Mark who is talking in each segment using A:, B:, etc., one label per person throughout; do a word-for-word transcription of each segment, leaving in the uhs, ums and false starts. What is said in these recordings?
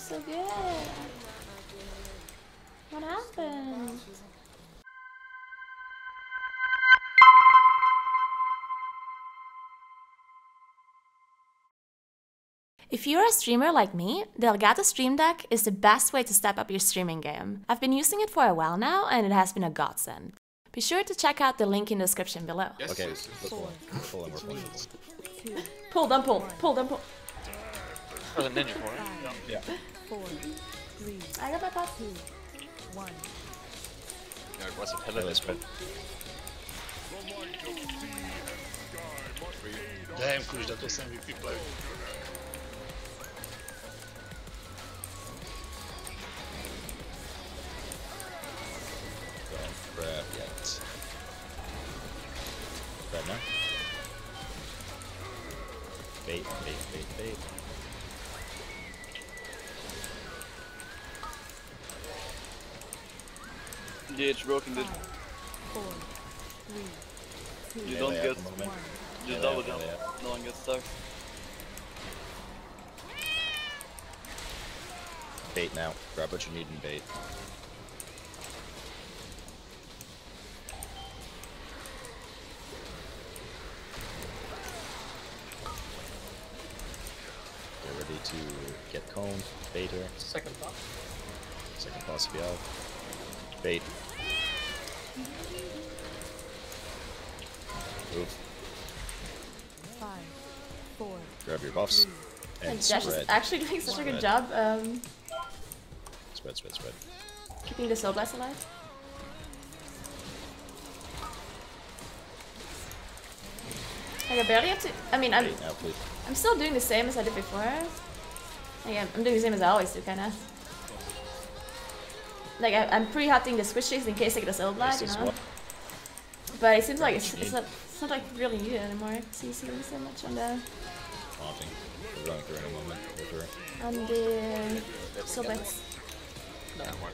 A: so good. What happened? If you're a streamer like me, the Elgato Stream Deck is the best way to step up your streaming game. I've been using it for a while now and it has been a godsend. Be sure to check out the link in the description below.
B: Yes,
C: Okay,
B: yes, yes.
C: pull in, pull in, we're pulling.
A: Pull, don't pull, pull, don't pull.
D: There's a ninja for it.
C: Yeah.
E: Four, three,
A: I got my pot.
E: two, one.
D: No, it was a pillar this one.
F: Damn, Kush, that was M V P play.
C: Don't grab yet. Grab now. Bait, bait, bait, bait.
D: Yeah, it's broken, dude.
E: Four, three, two,
D: You
C: Melee
D: don't
C: at
D: get.
C: the moment.
D: Just
C: Melee
D: double
C: at,
D: jump.
C: melee at.
D: No one gets stuck.
C: Bait now. Grab what you need in bait. Get ready to get coned. Bait her.
F: Second top.
C: Second possibly out. Bait. Move.
E: five, four,
C: Grab your buffs.
A: And
C: And
A: Josh is
C: spread.
A: actually doing such a good
C: Spread.
A: job um,
C: Spread, spread, spread.
A: keeping the Soul Blast alive. Like I barely have to. I mean, I'm
C: Bait now, please.
A: I'm still doing the same as I did before. Like I'm, I'm doing the same as I always do, kind of. Like I, I'm pre-hotting the squishies in case I get a Soul Blast, you
C: This is
A: know.
C: what?
A: But it seems like it's,
C: you
A: it's
C: need.
A: not it's not like really needed anymore. So you see so much on the
C: Haunting. We're going through in a moment. We're through.
A: on the Soul Blast.
D: No, one.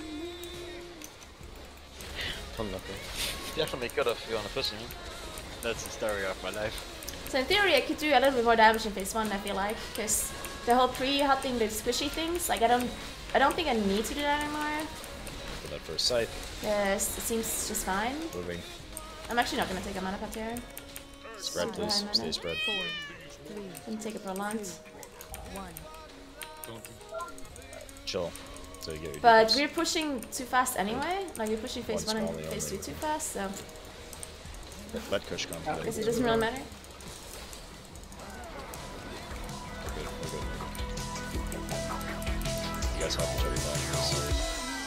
D: Unlucky. Definitely good if you want to push him. That's the story of my life.
A: So in theory, I could do a little bit more damage in phase one. I feel like, because the whole pre-hotting the squishy things, like I don't, I don't think I need to do that anymore.
C: For that first sight.
A: Yes, it seems just fine.
C: Moving.
A: I'm actually not gonna take a mana cut here.
C: Spread,
A: Super
C: please.
A: high
C: Stay
A: mana.
C: spread.
E: four, three,
A: Gonna take a prolonged.
E: one.
C: Chill. So you get your
A: But
C: debuffs.
A: we're pushing too fast anyway. Like we're pushing phase
C: One
A: one and
C: small
A: phase two
C: only.
A: too fast, so
C: Let, let Kush come.
A: I guess it doesn't really matter.
C: We're good, we're good. You guys help each other back. please.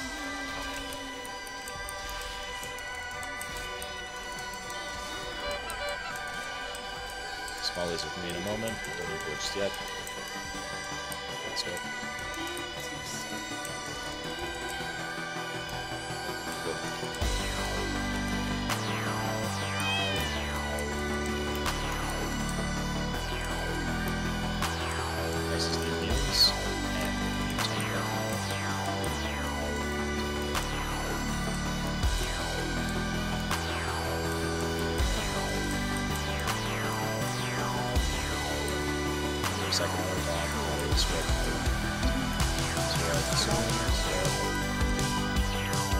C: Small is with me in a moment. Don't need to just yet. Let's go. Nice is the mutants and the mutant. Second order back, always spread. Spread, spread, spread.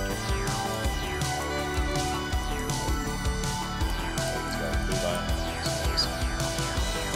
C: Let's go, Levi. Nice.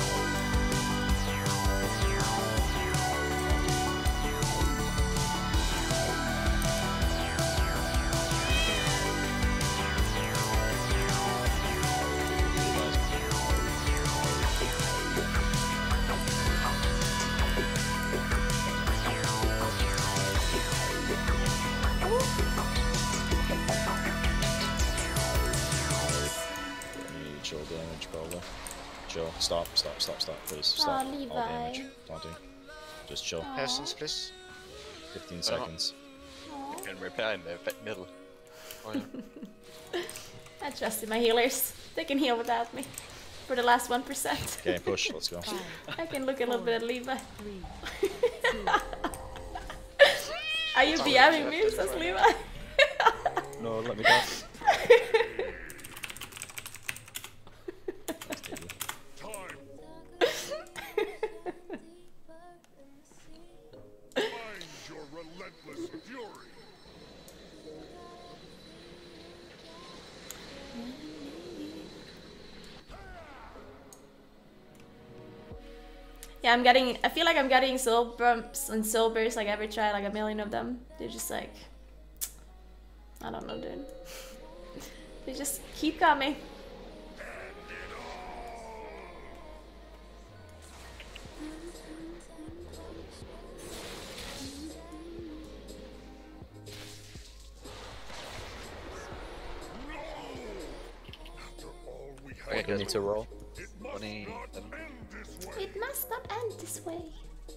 C: Need chill damage, probably. Chill. Stop, stop, stop, stop, please. Stop.
A: Aw,
C: All
A: Levi.
C: damage. Taunting. Just chill.
D: Persons, please.
C: fifteen
D: Oh.
C: seconds.
D: You can repair in the fa- middle. Oh, yeah.
A: I trust in my healers. They can heal without me. For the last one percent.
C: Okay, push. Let's go.
E: Five,
A: I can look a little bit at Levi.
E: three,
A: Are you BMing me, says Levi?
C: No, let me go.
A: Yeah, I'm getting. I feel like I'm getting soul bumps and soul bursts like every try, like a million of them. They're just like, I don't know, dude. They just keep coming.
D: Okay,
C: You need to roll.
D: twenty.
A: It must not end this way.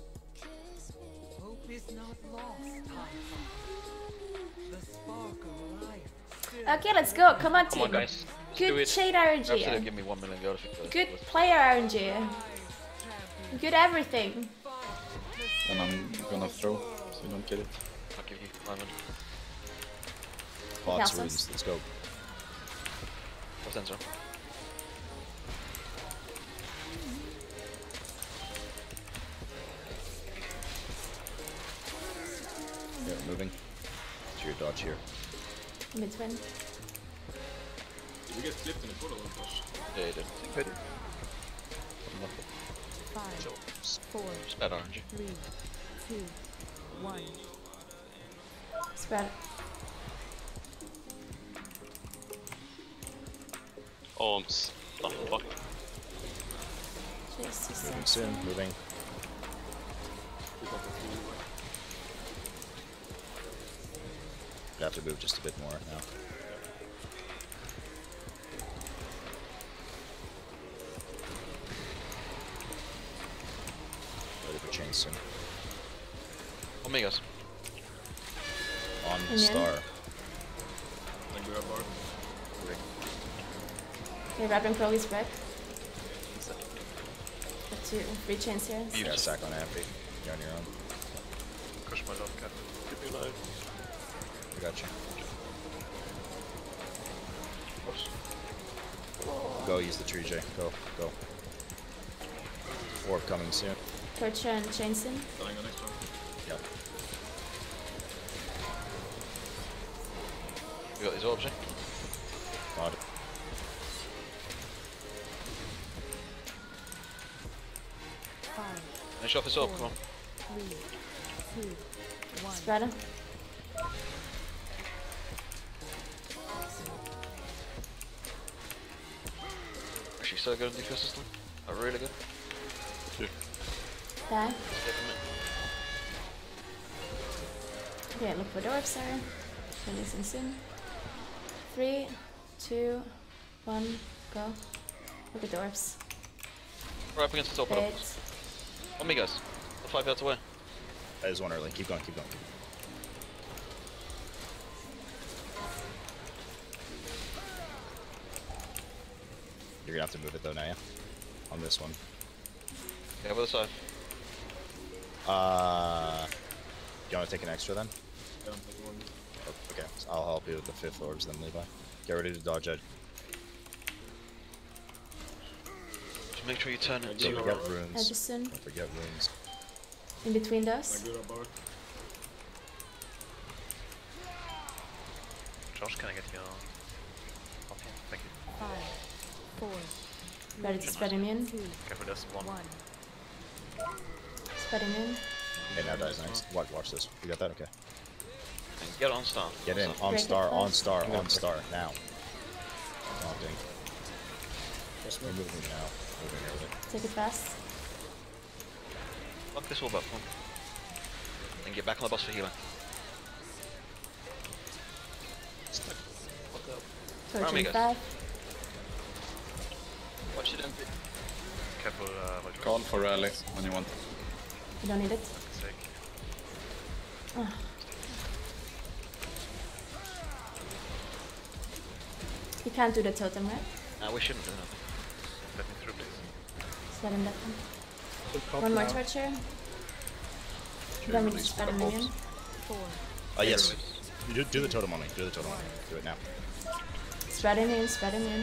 B: Hope is not lost, Hansa. The spark of life.
A: Okay, let's go. Come on,
D: Come
A: team.
D: on, guys. Let's do
A: Good
D: it.
A: shade
D: Absolutely,
A: R N G.
D: give me one million gold if you could.
A: Good player R N G. Good everything.
G: And I'm gonna throw, so you don't get it.
D: I'll give you five hundred.
C: Box
A: Castles.
C: runes, let's go.
D: What's that, sir?
C: Yeah, moving. To your dodge here.
A: In between.
G: Did we get flipped in the portal?
D: Yeah, you did.
G: I did.
E: Five, four,
D: Just bad R N G.
E: three, two, one.
A: Spread.
H: Alms. Oh, fuck.
A: Jesus.
C: Moving soon, moving. You have to move just a bit more now. Ready for chain soon.
D: Omegas.
C: On
A: And then-
C: star.
G: Then grab bar.
A: Okay, wrapping Crowley's back. Got two, three chains here.
C: You got a sack on Ampy. You're on your own.
H: Crush my love cat. Keep me alive.
C: I got you. Go use the tree, Jay. Go, go. Orb coming soon.
A: Torture and chains in.
G: Dying on next one.
C: Yep.
D: You got these orbs, eh?
C: Got it.
E: Five,
D: Finish off his orb, come on.
E: three, two, one.
A: Spread him.
D: Actually, so good on defense system. Oh, really good.
A: Die.
D: Stay from it.
A: Okay, look for dwarfs, sir. Releasing soon. Three, two, one, go. Look at dwarfs.
D: We're up against the top of
A: Bait.
D: it. Omegas. The five yards away.
C: That is one early. Keep going, keep going. You're gonna have to move it though, now, yeah? On this one.
D: Yeah, other side.
C: Uh, do you want to take an extra then?
G: Yeah, I'm taking one.
C: Oh, okay, so I'll help you with the fifth orbs then, Levi. Get ready to dodge it.
D: Just make sure you turn it
C: Don't
D: to
C: forget
A: Edge
C: runes.
A: soon.
C: Don't forget runes.
A: In between
G: I
A: those.
G: grab bar.
H: Josh, can I get you? Okay, thank you.
E: Five, four,
A: Ready to spread immune.
E: two,
H: Careful, there's one.
E: one.
A: Spread immune.
C: Okay, now dies nice. Watch, watch this. You got that? Okay.
D: and get on star.
C: Get in. On
A: Break it
C: star, on
A: first.
C: star, on star. Now. Taunting.
G: Press
C: We're
G: move.
C: moving now. Moving early.
A: Take it fast.
D: Fuck this orb up, come on. And get back on the boss for healing.
A: Torture in
D: Amigas.
A: five.
D: Watch it empty.
H: Careful, uh, what you
G: Call for rally when you want.
A: You don't need it.
H: sake.
A: Ah. You can't do the totem, right?
D: Nah, we shouldn't do that.
H: Let me through, please.
A: Spread him that one. One more torture. Then we just spread him again.
E: Four,
C: Oh, yes. You do, do the totem on me. Do the totem on me. Do it now.
A: Spread him in, spread him in.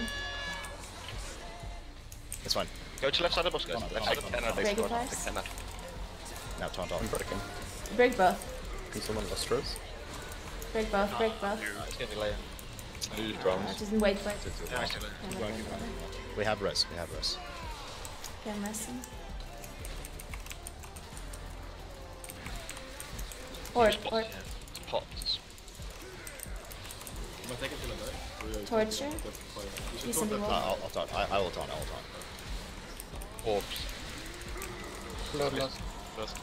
C: It's fine.
D: Go to left side of the boss, guys.
C: Come on,
D: Left
C: come
D: side
C: on.
D: of
H: Cannot
A: Break it
H: explode. I
A: twice.
H: cannot.
C: Now taunt off.
G: I'm breaking.
A: Break both.
G: Can someone Lustros?
A: Break both, break both.
D: It's gonna be later.
G: I use
A: Uh,
G: drums.
A: just wait, wait.
D: Yeah, I see later.
A: Yeah, wait, wait, wait.
C: We have res. We have res.
A: Okay, I'm resting. Or,
D: Use pots,
A: or
D: yeah. It's pots.
C: Om jag tänker till en där. så jag-
A: Torture.
C: Vi ska
A: Use
C: ta
A: some
C: det.
A: people.
I: Uh, I'll, I'll taunt. I, I will taunt. I will taunt.
D: Orbs.
G: Bloodlust.
H: First.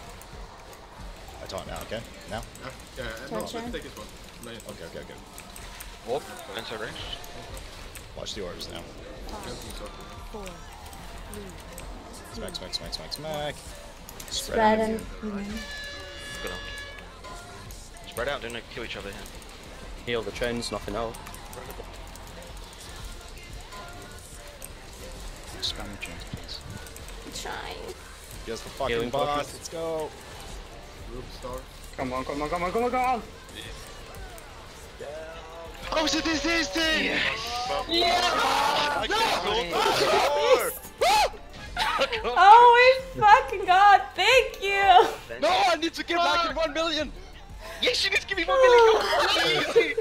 I: I taunt now. Okay. Now.
C: Ja, ja, ja. No,
A: Torture.
C: we can take it one. Nej,
I: Okay. Okay. Okay.
D: Orb. Inside range.
I: Watch the orbs now.
C: jag tror så.
E: Four.
I: Smack. Smack. Smack. Smack. Smack.
A: spread
I: out
A: and.
I: again.
A: Mhm.
D: Good on. Spread out, don't kill each other here.
J: Heal the chains, nothing else.
G: Spam the chains, please.
A: I'm trying.
I: Here's the fucking
J: Healing
I: boss.
J: potions.
I: Let's go.
C: Group star.
G: Come on, come on, come on, come on, come on!
D: Oh, so this is the. Yes.
H: I can't go.
A: Oh my fucking god, thank you!
D: No, I need to give like one million. Yes, you need to give me one million. Easy.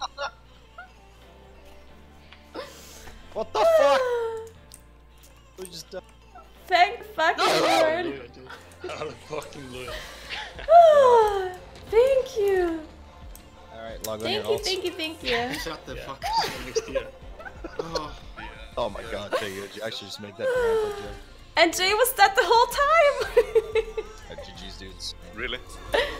I: What the fuck? We just. Uh,
A: Thank fucking lord!
F: Loja, dude. Han är fucking loja.
A: Thank you!
I: all right. Log on
A: Thank
I: your
A: you,
I: ults.
A: thank you, thank you.
C: Shut the fuck
F: Next year.
C: Oh,
I: Oh my god, Jay, you actually just made that grandpa joke.
A: And Jay was dead the whole time!
I: Uh, G G's dudes.
H: Really?